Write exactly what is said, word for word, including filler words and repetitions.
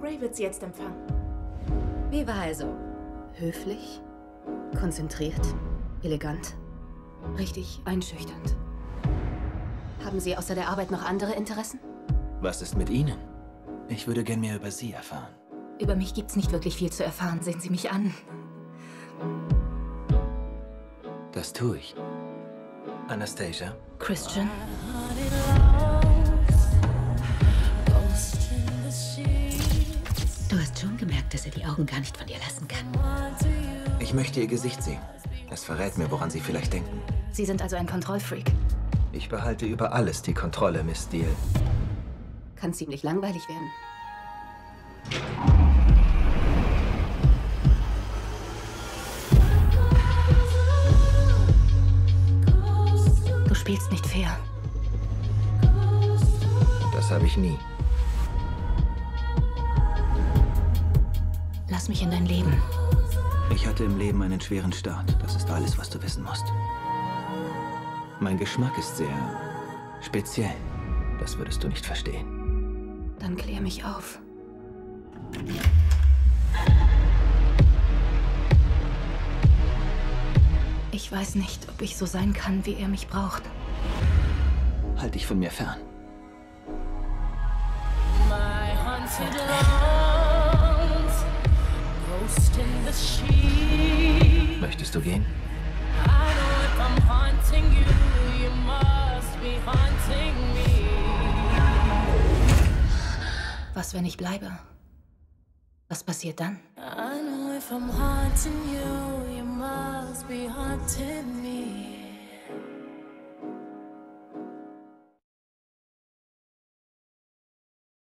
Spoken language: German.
Ray wird sie jetzt empfangen. Wie war er so? Höflich? Konzentriert? Elegant? Richtig einschüchternd? Haben Sie außer der Arbeit noch andere Interessen? Was ist mit Ihnen? Ich würde gern mehr über Sie erfahren. Über mich gibt's nicht wirklich viel zu erfahren. Sehen Sie mich an. Das tue ich. Anastasia? Christian? Du hast schon gemerkt, dass er die Augen gar nicht von dir lassen kann. Ich möchte Ihr Gesicht sehen. Es verrät mir, woran Sie vielleicht denken. Sie sind also ein Kontrollfreak. Ich behalte über alles die Kontrolle, Miss Steele. Kann ziemlich langweilig werden. Du spielst nicht fair. Das habe ich nie. Lass mich in dein Leben. Ich hatte im Leben einen schweren Start. Das ist alles, was du wissen musst. Mein Geschmack ist sehr speziell. Das würdest du nicht verstehen. Dann klär mich auf. Ich weiß nicht, ob ich so sein kann, wie er mich braucht. Halt dich von mir fern. Möchtest du gehen? Was, wenn ich bleibe? Was passiert dann? I know if I'm haunting you, you must be haunting me.